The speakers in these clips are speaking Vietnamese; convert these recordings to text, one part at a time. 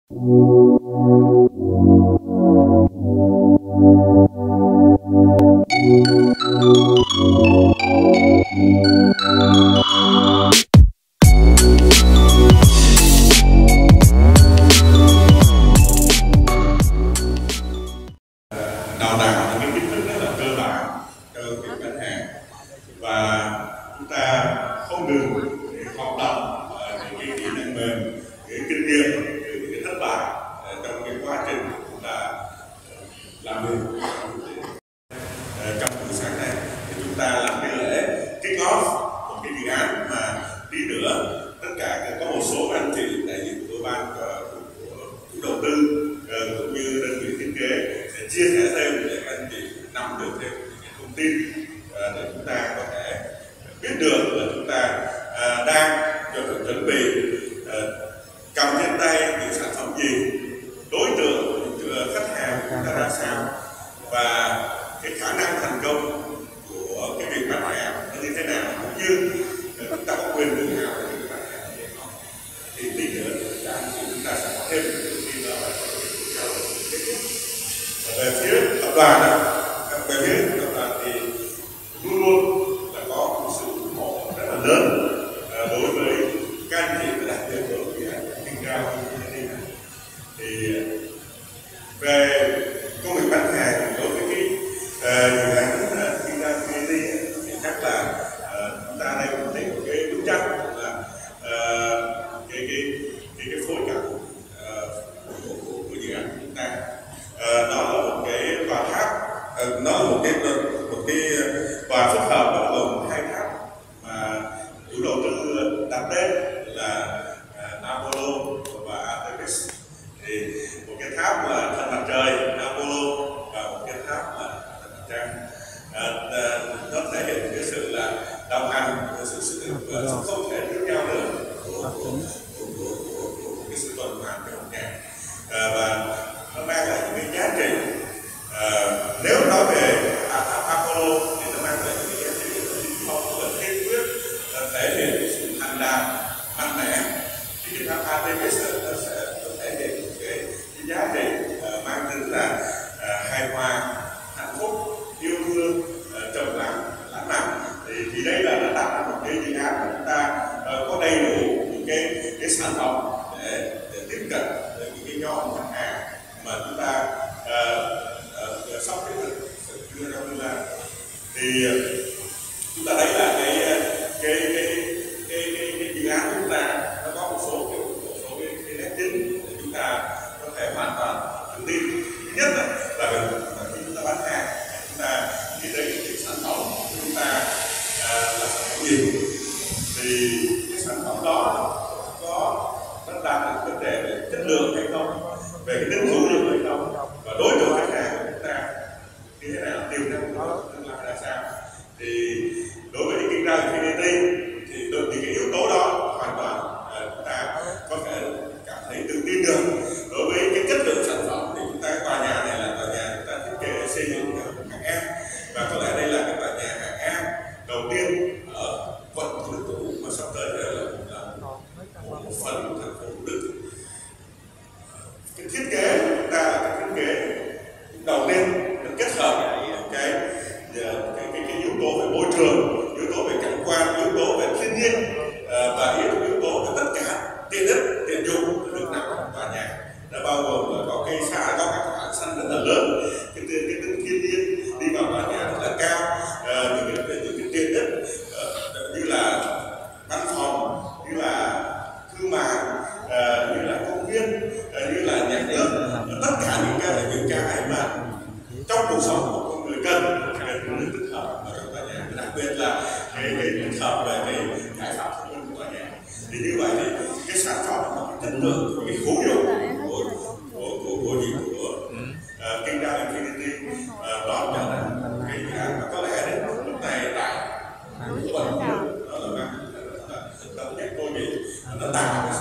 Đào tạo những cái kiến thức rất là cơ bản cho việc khách hàng, và chúng ta không ngừng học tập những cái kỹ năng mềm, cái kinh nghiệm từ những cái thất bại trong cái quá trình chúng ta làm việc. Trong buổi sáng này thì chúng ta làm cái lễ kick off một cái dự án mà tí nữa tất cả có một số anh chị đại diện của ban của chủ đầu tư cũng như đơn vị thiết kế sẽ chia sẻ thêm để các anh chị nắm được thêm những thông tin để chúng ta có thể biết được là chúng ta đang chuẩn bị cầm trên tay những sản phẩm gì, đối tượng khách hàng của chúng ta ra sao, và cái khả năng thành công của cái việc bán hàng nó như thế nào, cũng như chúng ta có quyền tự hào về việc bán hàng hay không. Thì tí nữa chúng ta sẽ có thêm những thông tin đó về phía tập đoàn. Về phía tập đoàn thì luôn luôn là có một sự ủng hộ rất là lớn đối với các anh chị, và đặc biệt đối với kinh cao. Thì về công việc bán hàng đối với cái dự án kinh doanh THŊ thì chắc là chúng ta đây có thể một cái bức tranh là cái phối cảnh của dự án của chúng ta. Nó là một cái tòa tháp, nó là một cái tòa phức hợp, nó gồm hai tháp mà chủ đầu tư đặt tên là Apollo và Artemis. Thì một cái tháp là thần mặt trời Apollo và một cái tháp là thần mặt trăng. Nó thể hiện cái sự là đồng hành, sự không thể thiếu nhau nữa của cái sự tuần hoàn trong một ngày, và nó mang lại những cái giá trị. Nếu nói về Apollo thì nó mang lại những cái giá trị không là kiên quyết, thể hiện sự thành đạt mạnh mẽ. Thì cái tháp Artemis nó sẽ thể hiện một cái giá trị mang tính là hài hòa, hạnh phúc, yêu thương, trầm lắng, lãng mạn. Thì đây là nó tạo ra một cái dự án mà chúng ta có đầy đủ những cái sản phẩm để tiếp cận những cái nhóm khách hàng mà chúng ta sắp tiếp tục đưa ra tương lai. Thì chúng ta thấy là cái dự án của chúng ta nó có một số cái nét chính để chúng ta có thể hoàn toàn tự tin. Thứ nhất là khi chúng ta bán hàng, chúng ta nghĩ đến cái sản phẩm của chúng ta là sản phẩm gì, thì cái sản phẩm đó nó đạt được vấn đề về chất lượng hay không, về cái tính hữu dụng hay không, và đối tượng khách hàng của chúng ta như thế nào, tiềm năng của nó tương lai ra sao. Thì đối với cái kinh doanh THŊ thì những cái yếu tố đó hoàn toàn chúng ta có thể cảm thấy tự tin được. Đối với cái chất lượng sản phẩm thì chúng ta, cái tòa nhà này là tòa nhà chúng ta thiết kế xây dựng hạng A, và có lẽ đây là cái tòa nhà hạng A đầu tiên ở quận Thủ Đức mà sắp tới là một phần của thành phố Thủ Đức. Cái thiết kế của chúng ta là cái thiết kế đầu tiên được kết hợp cái yếu tố về môi trường, yếu tố về cảnh quan, yếu tố về thiên nhiên, và yếu tố về tất cả tiện ích, tiện dụng được nằm trong tòa nhà. Nó bao gồm là có cây xanh, có các khoảng sân rất là lớn, cái tính thiên nhiên đi vào tòa nhà rất là cao, những cái tiện ích như là văn phòng, như là thương mại, như là công viên, như là nhà nước, tất cả những cái mà trong cuộc sống của con người cần được tích hợp ở trong tòa nhà, đặc biệt là cái tích hợp về cái giải pháp thông minh của tòa nhà. Thì như vậy thì cái sản phẩm nó chất lượng, cái hữu dụng của kinh doanh THŊ đó trở thành cái dự án mà có lẽ đến lúc này tại quận đó là mang nhất tôi nghĩ nó tạo cái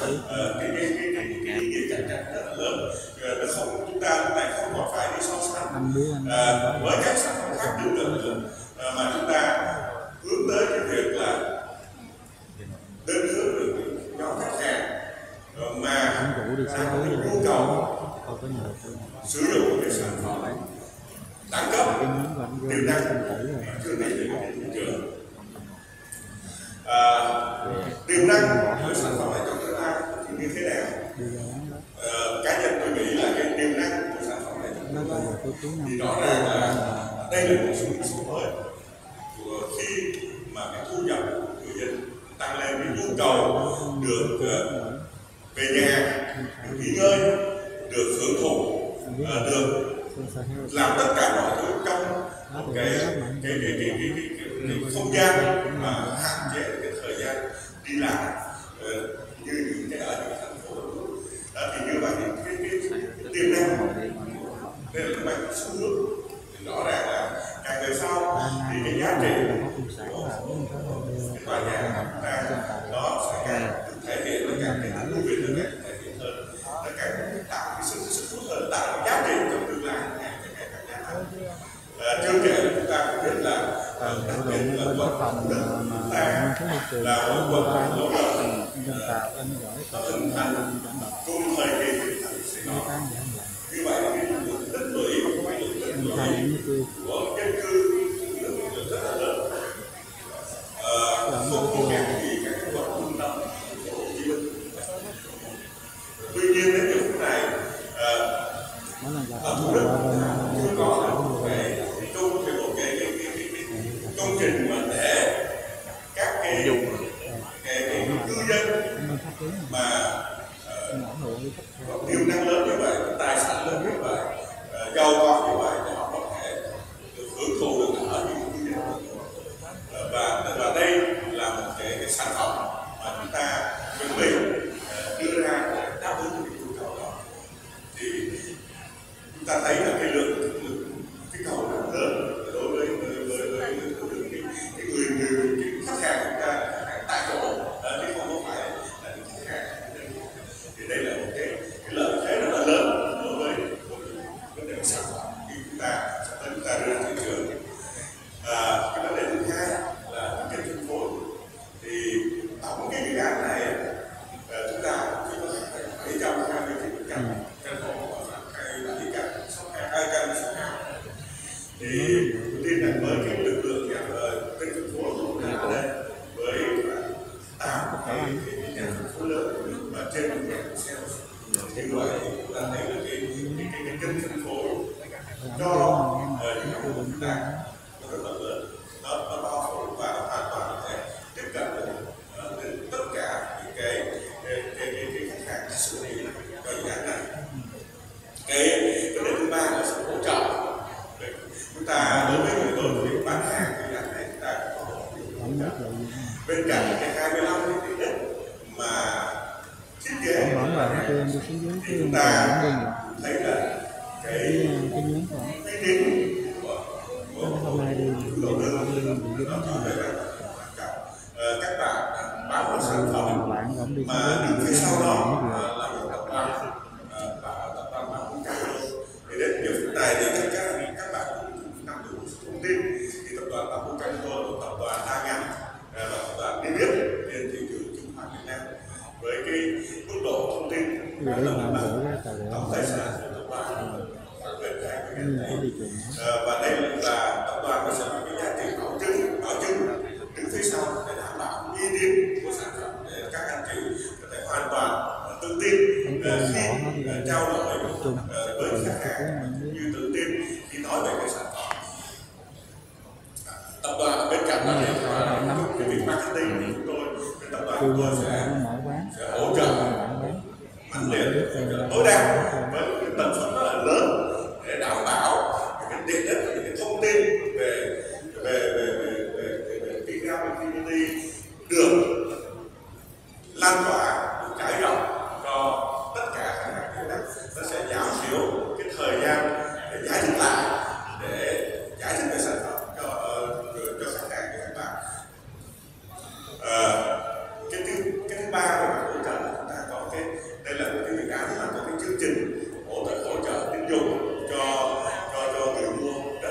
nghĩa cạnh tranh rất là lớn. Nó không, chúng ta lúc này không còn phải đi so sánh với các sản phẩm khác tương tự nữa, mà chúng ta hướng tới cái việc là đơn hướng được nhóm khách hàng mà nhu cầu sử dụng cái sản phẩm đẳng cấp tiềm năng chưa thể đến thị trường. Tiềm năng của sản phẩm này trong tương lai thì như thế nào? Cá nhân tôi nghĩ là cái tiềm năng của sản phẩm này trong tương lai thì rõ ràng là đây là một xu mới khi mà cái thu nhập của người dân tăng lên, cái nhu cầu được về nhà, được nghỉ ngơi, được hưởng thụ, được làm tất cả mọi thứ trong một cái không gian mà hạn chế cái thời gian đi làm như những cái ở những thành phố. Thì như vậy cái tiềm năng đây là cái bệnh xu hướng, thì rõ ràng là càng về sau thì cái giá trị của cái tòa nhà của chúng ta nó sẽ càng được thể hiện, nó càng thú vị hơn, càng thể hiện hơn, nó càng tạo cái sự hút hơn, tạo cái giá trị trong tương lai càng gia tăng. Chưa kể là chúng ta cũng biết là đặc biệt là quận là một quận lỗ động hình thành cùng thời kỳ hình thành Sài Gòn. Như vậy thì tích lũy của dân cư rất là lớn, không có kém gì các quận trung tâm của Hồ Chí Minh. Tuy nhiên đến giờ phút này ở Thủ Đức chưa có một cái công trình mà để các cái cư dân mà có tiềm năng lớn như vậy, tài sản lớn như vậy, giàu có như vậy để họ có thể được hưởng thụ được ở những cư dân. Và đây là một cái sản phẩm mà chúng ta chuẩn bị đưa ra để đáp ứng cái nhu cầu đó. Thì chúng ta thấy là cái lượng cái cầu rất lớn đối với cái khách hàng chúng ta là khách hàng tại chỗ, chứ không có phải là những khách hàng. Thì đây là một cái lợi thế rất là lớn đối với vấn đề sản phẩm khi chúng ta đưa ra thị trường. Cái vấn đề thứ hai là cái kênh phân phối. Thì tổng cái dự án này chúng ta chỉ có 720 căn hộ và cái căn 2 căn 6 căn. Thì tiên là với cái lực lượng kênh phân phối của chúng ta ở đây với 8 cái nhà phân phối lớn và trên 1.000 sales. Như vậy thì chúng ta thấy là cái kênh phân phối cho những nhà của chúng ta nó rất là lớn, nó bao phủ và nó hoàn toàn có thể tiếp cận đến tất cả những cái khách hàng sử dụng cho dự án này. Cái vấn đề thứ ba là sự hỗ trợ. Chúng ta đối với người tôi bán hàng thì dự án này chúng ta có bên cạnh cái 25 cái đất mà thiết kế thì chúng ta thấy là cái uy tín của đầu tư nó rất là quan trọng. Các bạn bán một sản phẩm mà đứng phía sau đó là một tập đoàn bán cũng cao. Thì đến nhiều phút này thì các bạn cũng nắm được thông tin thì tập đoàn bán cũng cao hơn một tập đoàn Đang, nhận và tập đoàn niêm yết trên thị trường chứng khoán Việt Nam với cái mức độ thông tin tổng tài sản của tập đoàn gần 20.000 tỷ. Và đây là tập đoàn nó sẽ có cái giá trị bảo chứng đứng phía sau để đảm bảo uy tín của sản phẩm để các anh chị có thể hoàn toàn tự tin khi trao đổi với khách hàng, như tự tin khi nói về cái sản phẩm. Tập đoàn bên cạnh đó thì cái việc marketing thì chúng tôi, cái tập đoàn của tôi sẽ hỗ trợ mạnh liệt tối đa với cái tần suất rất là lớn để đảm bảo cái tiện ích, những thông tin về THŊQT được lan tỏa, được trải rộng cho tất cả khách hàng chúng ta. Nó sẽ giảm thiểu cái thời gian để giải thích lại, để giải thích về sản phẩm cho khách hàng của các bạn. Cái thứ ba về mặt hỗ trợ là chúng ta có đây là một cái dự án mà có cái chương trình hỗ trợ tín dụng cho người mua.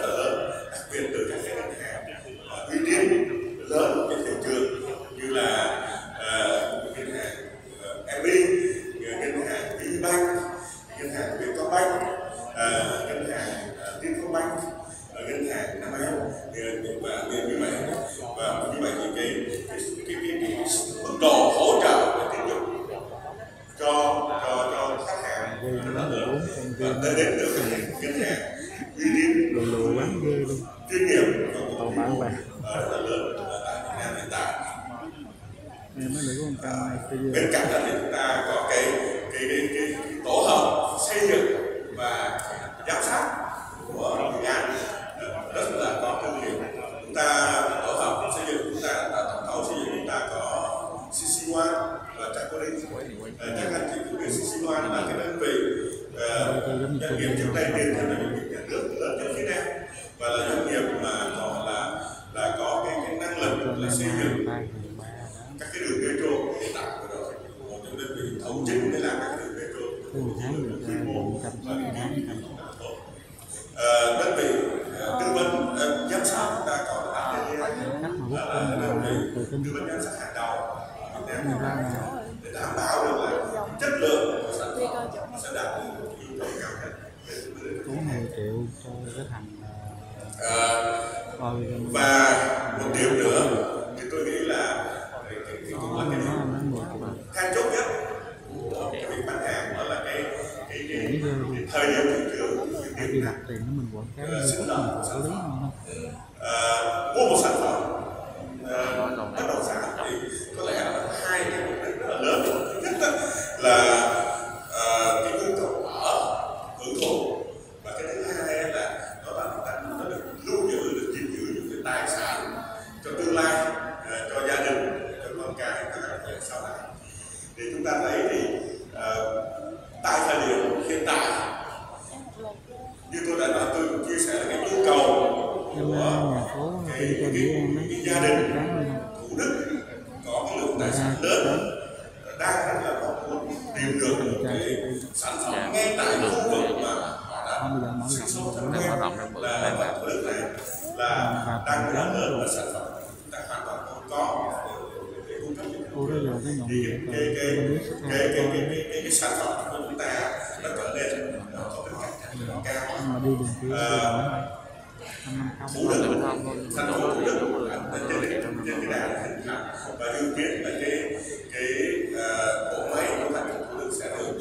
ngân hàng Vietcombank, ngân hàng Vietcombank, ngân hàng Nam An, và như vậy thì cái mức độ hỗ trợ về tín dụng cho khách hàng rất là lớn, và tới đến được ngân hàng uy tín chuyên nghiệp rất là lớn tại Việt Nam hiện tại. Bên cạnh đó thì chúng ta có cái tổ hợp xây dựng và giám sát của dự án rất là có thương hiệu. Chúng ta tổ hợp xây dựng, chúng ta tổng thầu xây dựng, chúng ta có CC1 và TRACOI. Các anh chị cũng biết CC1 là cái đơn vị doanh nghiệp trước đây tiền theo doanh nghiệp nhà nước lớn nhất phía Nam, và là doanh nghiệp mà còn là có cái năng lực là xây dựng các cái đường metro hiện tại rồi, một trong đơn vị thầu chính để làm các đường metro quy mô và đơn vị tư vấn giám sát chúng ta còn là đơn vị tư vấn giám sát hàng đầu để đảm bảo được là chất lượng của sản phẩm sẽ đạt được yêu cầu cao nhất. 10 triệu cho cái thằng và một điều nữa thì tôi nghĩ là then chốt nhất của cái việc bán hàng đó là cái thời điểm thị trường, đi đặt tiền của mình quảng cáo sinh động của sản phẩm. Mua một sản phẩm bất động sản thì có lẽ là hai cái mục đích rất là lớn. Thứ nhất là cái nhu cầu ở hưởng thụ, và cái thứ hai là chúng ta nó được lưu giữ, được gìn giữ những cái tài sản cho tương lai, cho gia đình, cho con cái sau này. Thì chúng ta thấy thì tại thời điểm hiện tại, như tôi đã nói, tôi cũng chia sẻ là cái nhu cầu của cái gia đình Thủ Đức có cái lượng tài sản lớn đang rất là muốn tìm được một cái sản phẩm ngay tại khu vực mà họ đã sinh sống trong là Thủ Đức này, là đang rất là lớn, và sản phẩm chúng ta hoàn toàn không có để cung cấp thì cái sản phẩm của chúng ta đã trở nên có cái cạnh tranh cao. Thủ Đức, thành phố Thủ Đức trên cái đà hình thành và dự kiến là cái bộ máy của thành phố Thủ Đức sẽ được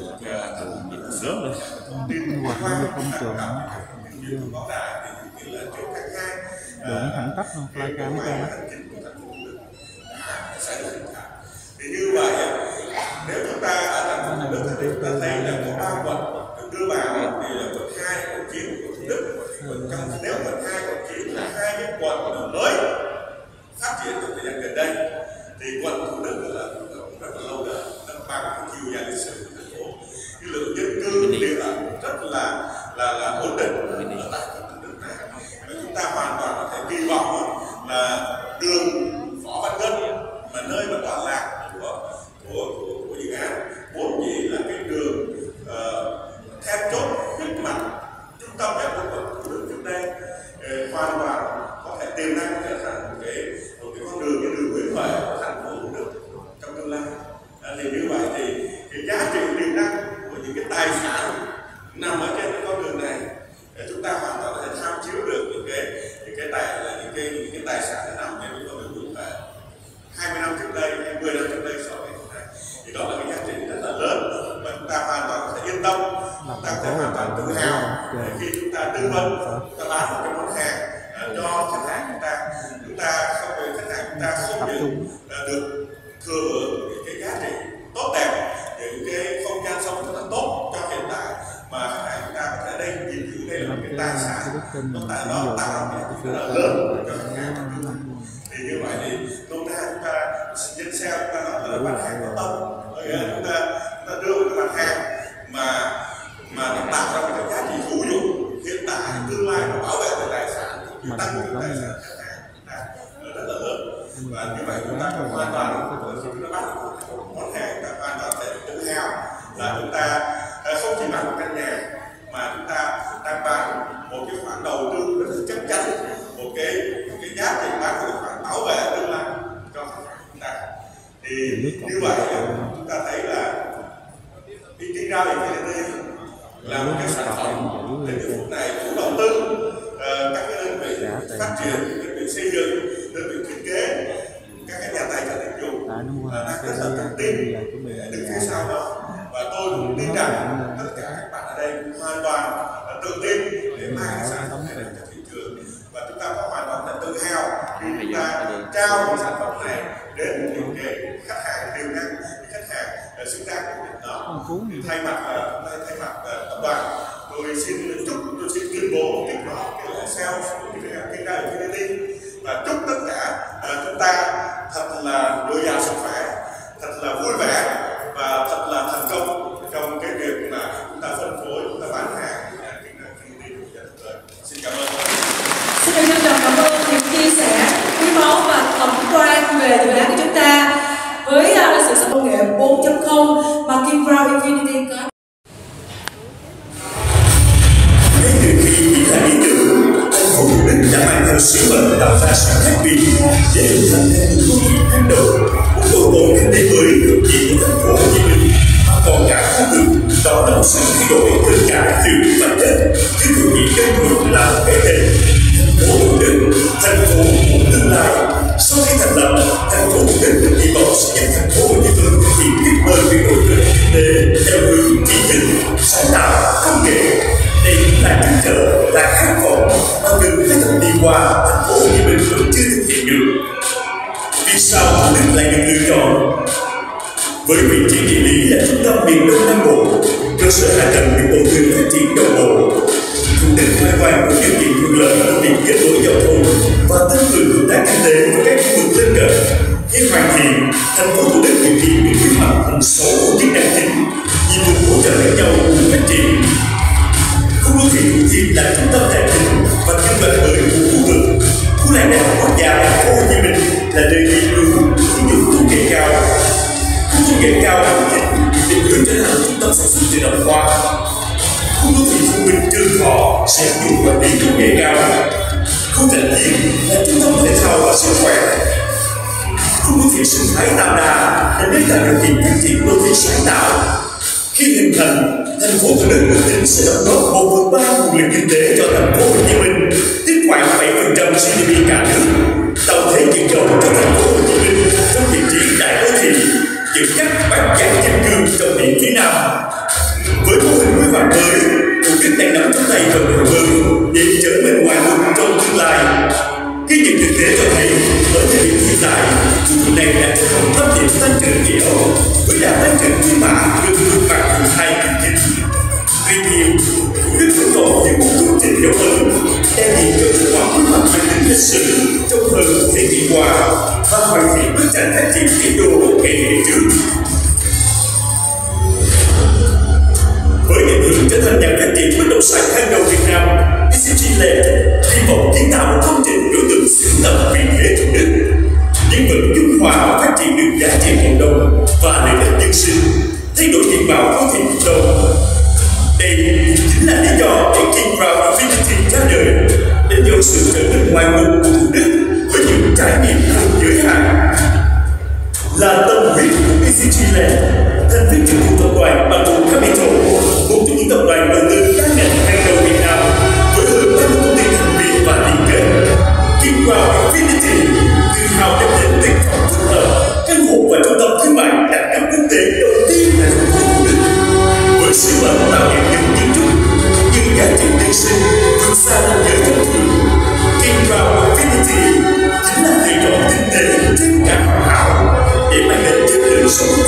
sớm tin qua công trường báo đài thì dự kiến là trước tháng 2 đường thẳng tắp không fly cam cái hành chính của thành phố Thủ Đức sẽ được hình thành. Thì như vậy nếu chúng ta ở thành phố Thủ Đức thì chúng ta thấy là có 3 quận được đưa vào, thì là quận 2, quận 9 của Thủ Đức. Nếu quận 2, quận 9 là hai cái quận mới phát triển trong thời gian gần đây, thì quận Thủ Đức là rất là lâu đời, nó bằng cái chiều dài lịch sử của thành phố. Cái lượng dân cư địa ẩn rất là ổn định ở tại quận Thủ Đức này. Và chúng ta hoàn toàn có thể kỳ vọng là đường Võ Văn Ngân, mà nơi mà tọa lạc của dự án vốn dĩ là cái đường then chốt huyết mạch trung tâm nhất của quận Thủ Đức trước đây, hoàn toàn có thể tiềm năng trở thành một cái con đường như đường Nguyễn Huệ của thành phố Thủ Đức trong tương lai. Thì như vậy thì cái giá trị tiềm năng của những cái tài sản nằm ở trên cái con đường này, chúng ta hoàn toàn có thể tham chiếu được những cái tài sản đã nằm trên cái con đường Nguyễn Huệ 20 năm trước đây hay 10 năm trước đây so với hôm nay. Thì đó là cái giá trị rất là lớn, và chúng ta hoàn toàn có thể yên tâm, chúng ta có thể hoàn toàn tự hào khi chúng ta tư vấn, chúng ta bán một cái món hàng cho khách hàng chúng ta không về khách hàng chúng ta không những được thừa hưởng những cái giá trị tốt đẹp, những cái không gian sống rất là tốt cho hiện tại, mà khách hàng chúng ta có thể đây gìn giữ đây là một cái tài sản nó tạo rất là lớn cho khách hàng. Thì như vậy thì chúng ta trên xe chúng ta nói là mặt hàng có tâm, chúng ta đưa một cái mặt hàng mà nó tạo ra một cái giá trị hữu dụng hiện tại, tương lai, và bảo vệ cái tài sản, tăng cái tài sản khách hàng chúng ta rất là lớn. Và như vậy chúng ta hoàn toàn chúng ta bắt một món hàng, chúng ta hoàn toàn thể tự hào là chúng ta không chỉ bán một căn nhà, mà chúng ta đang bán một cái khoản đầu tư rất là chắc chắn, một cái giá trị bán một khoản bảo vệ tương lai cho khách hàng chúng ta. Thì như vậy chúng ta thấy là cái giao dịch triển, đơn vị xây dựng, đơn vị thiết kế, các cái nhà tài trợ dịch vụ đang rất là tự tin đứng phía sau đó. Và tôi cũng tin rằng tất cả các bạn ở đây cũng hoàn toàn tự tin để mang cái sản phẩm này ra thị trường, và chúng ta có hoàn toàn là tự hào khi chúng ta trao cái sản phẩm này đến những cái khách hàng tiềm năng, khách hàng xứng đáng của việc đó. Thay mặt tập đoàn, tôi xin tuyên bố kích hoạt cái sales cái LIệN và chúc tất cả chúng ta thật là dồi dào sức khỏe, thật là vui vẻ và thật là thành công trong cái việc mà chúng ta phân phối, chúng ta bán hàng. Xin cảm ơn. Xin được trân trọng cảm ơn những chia sẻ quý báu và tổng quan về dự án của chúng ta với sự xuất công nghệ 4.0 mà NGUYUN có. Ngay từ khi nghĩ ra ý tưởng, thành phố Thủ Đức đã mang theo sứ mệnh tạo ra sự khác biệt để hình thành nên một đô thị năng động, một cầu nối kinh tế mới không chỉ của thành phố Hồ Chí Minh mà còn cả khu vực. Đó là một sự thay đổi từ cả từ vật chất, chứ không chỉ đơn thuần là một cái tên. Thành phố Thủ Đức, thành phố của tương lai. Sau khi thành lập, thành phố Thủ Đức được kỳ vọng sẽ giúp thành phố Hồ Chí Minh thực hiện tiếp bơi việc đổi mới kinh tế theo hướng trí thức, sáng tạo, công nghệ. Đây cũng là trăn trở, là khát vọng mà gần 2 thập niên qua, thành phố Hồ Chí Minh vẫn chưa thực hiện được. Vì sao Thủ Đức lại được lựa chọn? Với vị trí địa lý là trung tâm miền Đông Nam Bộ, cơ sở hạ tầng được đầu tư phát triển đồng bộ. Thủ Đức hoàn toàn có điều kiện thuận lợi trong việc kết nối giao thông và tăng cường hợp tác kinh tế với các khu vực lân cận. Khi hoàn thiện, thành phố Thủ Đức thực hiện được quy hoạch thành 6 chức năng chính, nhiệm vụ hỗ trợ lẫn nhau cùng phát triển. Khu đô thị Thủ Thiêm là trung tâm tài chính và kinh doanh mới của khu vực. Khu làng đại học quốc gia thành phố Hồ Chí Minh là nơi nghiên cứu ứng dụng công nghệ cao. Khu công nghệ cao là Dịch định hướng trở thành trung tâm sản xuất tự động hóa. Khu đô thị thông minh Trường Thọ sẽ áp dụng quản lý công nghệ cao. Khu Thành Viên là trung tâm thể thao và sức khỏe. Khu đô thị sinh thái Tam Đa là nơi tạo điều kiện phát triển đô thị sáng tạo. Khi hình thành, thành phố Thủ Đức ước tính sẽ đóng góp 1/3 nguồn lực kinh tế cho thành phố Hồ Chí Minh, tức khoảng 7% GDP cả nước, tạo thế dẫn đầu cho thành phố Hồ Chí Minh trong vị trí đại đô thị, dẫn dắt bát giác kim cương trong điểm phía Nam. Với mô hình quy hoạch mới, Thủ Đức đang nắm trong tay vận động mới để trở mình ngoại mục trong tương lai. Ghi nhận thực tế cho thấy, ở thời điểm hiện tại, khu vực này đã trở thành tâm điểm tăng trưởng dẻo với đà tăng trưởng quy mã gần vượt mặt 12 kỳ dịch. Tuy nhiên, Thủ Đức vẫn còn những một công trình dấu ấn đại diện cho kết quả quy hoạch mang tính lịch sử trong hơn một thế kỷ qua và hoàn thiện bức tranh phát triển tỷ đô ngày về trước. Với định hướng trở thành nhà phát triển bất động sản hàng đầu Việt Nam, BCG Land hy vọng kiến tạo một công trình đối tượng xứng tầm vị thế Thủ Đức, nhưng vẫn dung hòa và phát triển được giá trị cộng đồng và lợi ích nhân sinh, thay đổi diện mạo đô thị cộng đồng. Đây chính là lý do để NGUYUN ra đời, để dấu sự trở nên ngoại mục của Thủ Đức với những trải nghiệm không giới hạn. Là tâm huyết của BCG Land, thành viên trực thuộc tập đoàn Ban Thủ Capital, một trong những tập đoàn đầu tư đa ngành hàng đầu Việt Nam, với hơn 30 công ty thành viên và liên kết. NGUYUN tự hào đem đến tuyệt phẩm phức hợp, căn hộ và trung tâm thương mại đẳng cấp quốc tế đầu tiên tại thành phố Thủ Đức. Với sứ mệnh tạo điểm nhấn kiến trúc, những giá trị nhân sinh vượt xa tầm giới thông thường, NGUYUN chính là lựa chọn kinh tế trên cả hoàn hảo để mang đến chất lượng sống